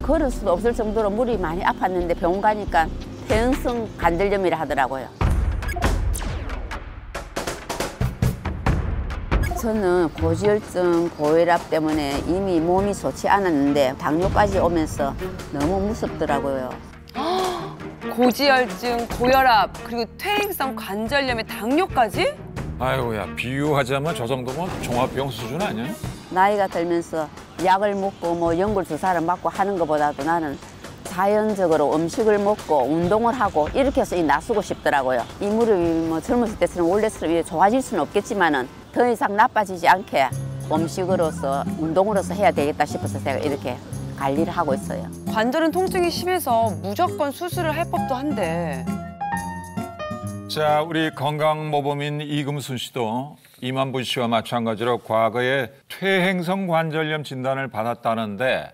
걸을 수도 없을 정도로 물이 많이 아팠는데 병원 가니까 퇴행성 관절염이라 하더라고요. 저는 고지혈증, 고혈압 때문에 이미 몸이 좋지 않았는데 당뇨까지 오면서 너무 무섭더라고요. 고지혈증, 고혈압, 그리고 퇴행성 관절염에 당뇨까지? 아이고야, 비유하자면 저 정도면 종합병 수준 아니야? 나이가 들면서 약을 먹고 뭐 연골 주사를 맞고 하는 것보다도 나는 자연적으로 음식을 먹고 운동을 하고 이렇게 해서 나서고 싶더라고요. 이 무릎이 뭐 젊었을 때처럼 원래처럼 좋아질 수는 없겠지만은 더 이상 나빠지지 않게 음식으로서 운동으로서 해야 되겠다 싶어서 제가 이렇게 관리를 하고 있어요. 관절은 통증이 심해서 무조건 수술을 할 법도 한데. 자, 우리 건강모범인 이금순 씨도 이만분 씨와 마찬가지로 과거에 퇴행성 관절염 진단을 받았다는데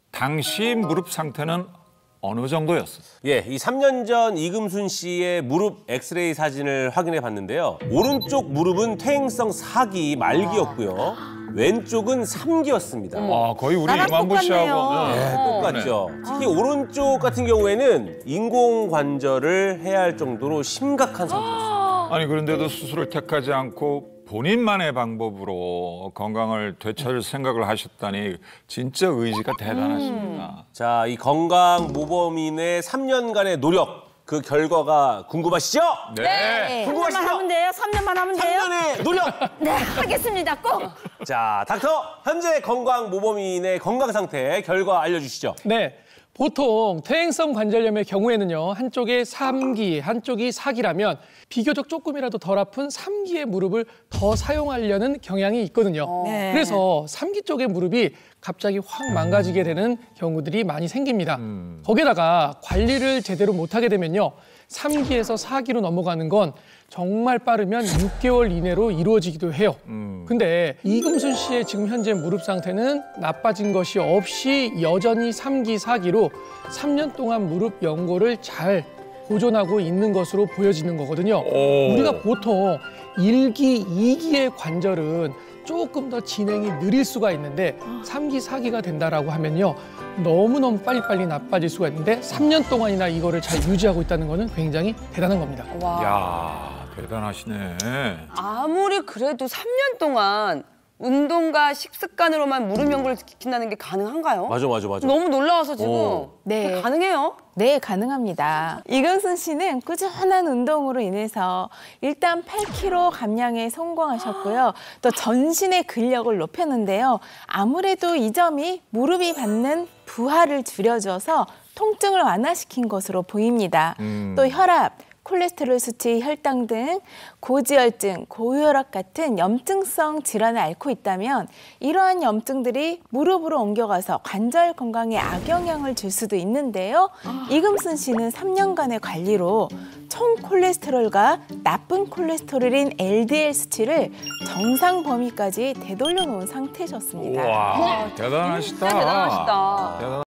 당시 무릎 상태는 어느 정도였어요? 예, 이 3년 전 이금순 씨의 무릎 엑스레이 사진을 확인해 봤는데요. 오른쪽 무릎은 퇴행성 4기 말기였고요. 왼쪽은 3기였습니다. 아, 거의 우리 이만분 씨하고 네, 똑같죠. 특히 오른쪽 같은 경우에는 인공관절을 해야 할 정도로 심각한 상태였습니다. 아니 그런데도 수술을 택하지 않고 본인만의 방법으로 건강을 되찾을 생각을 하셨다니 진짜 의지가 대단하십니다. 자, 이 건강 모범인의 3년간의 노력, 그 결과가 궁금하시죠? 네. 3년만 하면 돼요? 3년만 하면 돼요? 3년의 노력! 네, 하겠습니다. 꼭! 자, 닥터, 현재 건강 모범인의 건강 상태 결과 알려주시죠. 네, 보통 퇴행성 관절염의 경우에는요, 한쪽에 3기, 한쪽이 4기라면 비교적 조금이라도 덜 아픈 3기의 무릎을 더 사용하려는 경향이 있거든요. 네. 그래서 3기 쪽의 무릎이 갑자기 확 망가지게 되는 경우들이 많이 생깁니다. 거기다가 관리를 제대로 못하게 되면요, 3기에서 4기로 넘어가는 건 정말 빠르면 6개월 이내로 이루어지기도 해요. 근데 이금순 씨의 지금 현재 무릎 상태는 나빠진 것이 없이 여전히 3기, 4기로 3년 동안 무릎 연골을 잘 보존하고 있는 것으로 보여지는 거거든요. 우리가 보통 1기, 2기의 관절은 조금 더 진행이 느릴 수가 있는데 3기, 4기가 된다라고 하면요, 너무너무 빨리빨리 나빠질 수가 있는데 3년 동안이나 이거를 잘 유지하고 있다는 거는 굉장히 대단한 겁니다. 와. 야, 대단하시네. 아무리 그래도 3년 동안 운동과 식습관으로만 무릎 연골을 지킨다는 게 가능한가요? 맞아. 너무 놀라워서 지금. 네. 그게 가능해요? 네, 가능합니다. 이금순 씨는 꾸준한 운동으로 인해서 일단 8kg 감량에 성공하셨고요. 또 전신의 근력을 높였는데요. 아무래도 이 점이 무릎이 받는 부하를 줄여줘서 통증을 완화시킨 것으로 보입니다. 또 혈압, 콜레스테롤 수치, 혈당 등 고지혈증, 고혈압 같은 염증성 질환을 앓고 있다면 이러한 염증들이 무릎으로 옮겨가서 관절 건강에 악영향을 줄 수도 있는데요. 이금순 씨는 3년간의 관리로 총 콜레스테롤과 나쁜 콜레스테롤인 LDL 수치를 정상 범위까지 되돌려 놓은 상태셨습니다. 와, 대단하시다. 진짜 대단하시다.